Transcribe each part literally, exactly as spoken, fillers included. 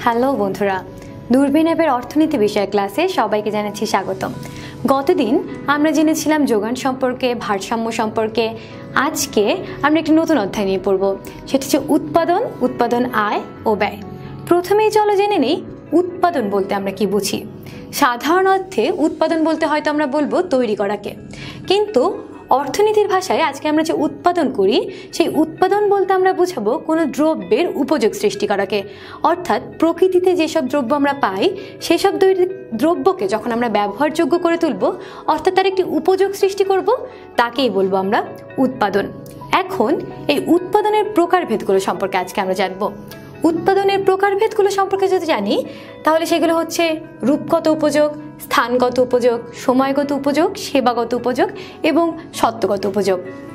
Hello বন্ধুরা, দূরবীন অ্যাপের অর্থনীতি বিষয় ক্লাসে সবাইকে জানাচ্ছি স্বাগতম। গতদিন আমরা জেনেছিলাম যোগান সম্পর্কে, ভারসাম্য সম্পর্কে। আজকে আমরা একটি নতুন অধ্যায় নিয়ে পড়ব, সেটি হচ্ছে উৎপাদন, উৎপাদন আয় ও ব্যয়। প্রথমেই চলো জেনে নেই উৎপাদন বলতে আমরা কি বুঝি। সাধারণ অর্থে উৎপাদন বলতে হয়তো আমরা বলবো তৈরি করাকে, কিন্তু অর্থনীতির ভাষায় আজকে আমরা যে উৎপাদন করি সেই উৎপাদন বলতে আমরা বুঝাবো কোনো দ্রব্যের উপযোগ সৃষ্টি করাকে। অর্থাৎ প্রকৃতিতে যেসব দ্রব্য আমরা পাই সেসব দ্রব্যকে যখন আমরা ব্যবহারযোগ্য করে তুলব, অর্থাৎ তার একটি উপযোগ সৃষ্টি করব, তাকেই বলবো আমরা উৎপাদন। এখন এই উৎপাদনের প্রকারভেদগুলো সম্পর্কে আজকে আমরা জানবো। উৎপাদনের প্রকারভেদগুলো সম্পর্কে যদি জানি তাহলে সেগুলো হচ্ছে রূপগত উপযোগ, স্থানগত উপযোগ, সময়গত উপযোগ, সেবাগত উপযোগ এবং সত্ত্বগত উপযোগ।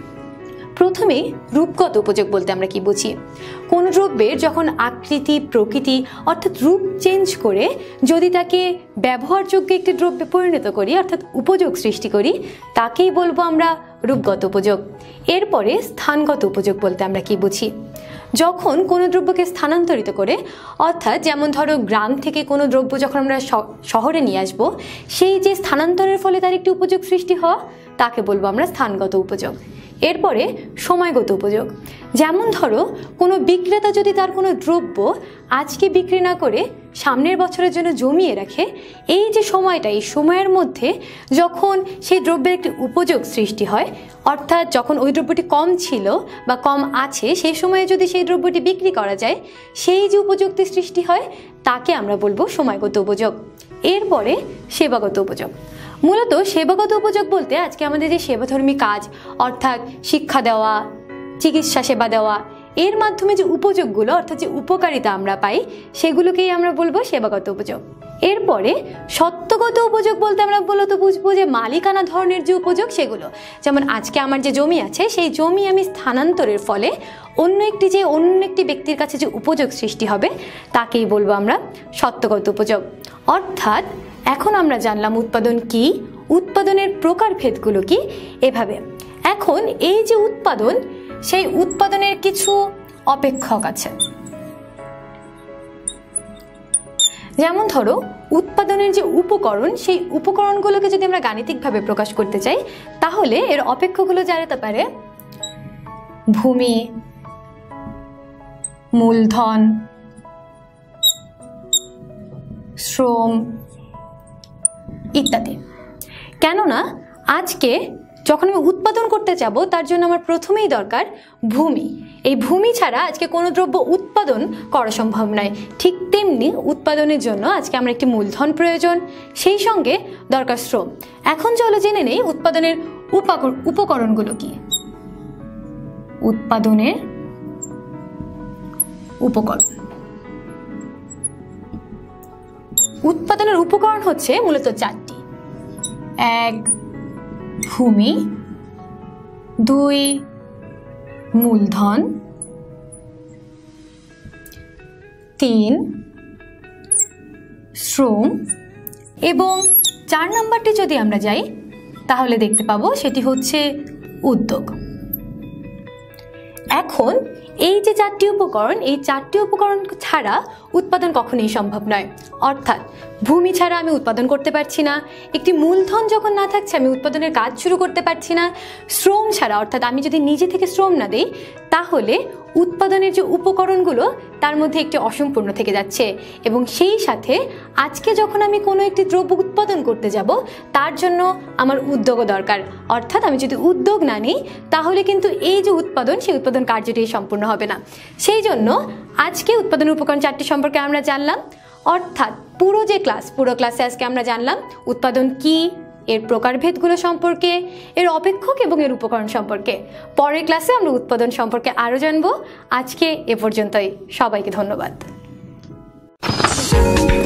প্রথমে রূপগত উপযোগ বলতে আমরা কি বুঝি। কোন দ্রব্যের যখন আকৃতি, প্রকৃতি অর্থাৎ রূপ চেঞ্জ করে যদি তাকে ব্যবহারযোগ্য একটি দ্রব্যে পরিণত করি, অর্থাৎ উপযোগ সৃষ্টি করি, তাকেই বলবো আমরা রূপগত উপযোগ। এরপরে স্থানগত উপযোগ বলতে আমরা কি বুঝি। যখন কোনো দ্রব্যকে স্থানান্তরিত করে, অর্থাৎ যেমন ধরো গ্রাম থেকে কোনো দ্রব্য যখন আমরা শহরে নিয়ে আসব, সেই যে স্থানান্তরের ফলে তার একটি উপযোগ সৃষ্টি হওয়া, তাকে বলবো আমরা স্থানগত উপযোগ। এরপরে সময়গত উপযোগ। যেমন ধরো কোনো বিক্রেতা যদি তার কোনো দ্রব্য আজকে বিক্রি না করে সামনের বছরের জন্য জমিয়ে রাখে, এই যে সময়টা, এই সময়ের মধ্যে যখন সেই দ্রব্যের একটি উপযোগ সৃষ্টি হয়, অর্থাৎ যখন ওই দ্রব্যটি কম ছিল বা কম আছে সেই সময়ে যদি সেই দ্রব্যটি বিক্রি করা যায়, সেই যে উপযোগটি সৃষ্টি হয় তাকে আমরা বলবো সময়গত উপযোগ। এরপরে সেবাগত উপযোগ। মূলত সেবাগত উপযোগ বলতে আজকে আমাদের যে সেবাধর্মী কাজ, অর্থাৎ শিক্ষা দেওয়া, চিকিৎসা সেবা দেওয়া, এর মাধ্যমে যে উপযোগগুলো অর্থাৎ যে উপকারিতা আমরা পাই, সেগুলোকেই আমরা বলবো সেবাগত উপযোগ। এরপরে সত্ত্বগত উপযোগ বলতে আমরা মূলত বুঝবো যে মালিকানা ধরনের যে উপযোগ সেগুলো। যেমন আজকে আমার যে জমি আছে, সেই জমি আমি স্থানান্তরের ফলে অন্য একটি যে অন্য একটি ব্যক্তির কাছে যে উপযোগ সৃষ্টি হবে, তাকেই বলবো আমরা সত্ত্বগত উপযোগ। অর্থাৎ এখন আমরা জানলাম উৎপাদন কি, উৎপাদনের প্রকারভেদগুলো কি। এভাবে এখন এই যে উৎপাদন, সেই উৎপাদনের কিছু অপেক্ষক আছে। যেমন ধরো উৎপাদনের যে উপকরণ, সেই উপকরণগুলোকে যদি আমরা গাণিতিকভাবে প্রকাশ করতে চাই, তাহলে এর অপেক্ষকগুলো জানতে পারে ভূমি, মূলধন, শ্রম ইত্যাদি। কেননা আজকে যখন আমি উৎপাদন করতে যাব, তার জন্য আমার প্রথমেই দরকার ভূমি। এই ভূমি ছাড়া আজকে কোনো দ্রব্য উৎপাদন করা সম্ভব নয়। ঠিক তেমনি উৎপাদনের জন্য আজকে আমার একটি মূলধন প্রয়োজন, সেই সঙ্গে দরকার শ্রম। এখন চলো জেনে নেই উৎপাদনের উপকরণগুলো কি। উৎপাদনের উপকরণ। উৎপাদনের উপকরণ হচ্ছে মূলত চারটি। এক, ভূমি। দুই, মূলধন। তিন, শ্রম। এবং চার নাম্বারটি যদি আমরা যাই তাহলে দেখতে পাবো সেটি হচ্ছে উদ্যোগ। এখন এই যে চারটি উপকরণ, এই চারটি উপকরণ ছাড়া উৎপাদন কখনোই সম্ভব নয়। অর্থাৎ ভূমি ছাড়া আমি উৎপাদন করতে পারছি না, একটি মূলধন যখন না থাকছে আমি উৎপাদনের কাজ শুরু করতে পারছি না, শ্রম ছাড়া অর্থাৎ আমি যদি নিজে থেকে শ্রম না দিই, তাহলে উৎপাদনের যে উপকরণগুলো তার মধ্যে একটি অসম্পূর্ণ থেকে যাচ্ছে। এবং সেই সাথে আজকে যখন আমি কোনো একটি দ্রব্য উৎপাদন করতে যাব, তার জন্য আমার উদ্যোগও দরকার। অর্থাৎ আমি যদি উদ্যোগ না নিই, তাহলে কিন্তু এই যে উৎপাদন, সেই উৎপাদন কার্যটি সম্পূর্ণ হবে না। সেই জন্য আজকে উৎপাদন উপকরণ চারটি সম্পর্কে আমরা জানলাম। অর্থাৎ পুরো যে ক্লাস, পুরো ক্লাসে আজকে আমরা জানলাম উৎপাদন কি, এর প্রকারভেদগুলো সম্পর্কে, এর অপেক্ষক এবং এর উপকরণ সম্পর্কে। পরের ক্লাসে আমরা উৎপাদন সম্পর্কে আরও জানবো। আজকে এ পর্যন্তই। সবাইকে ধন্যবাদ।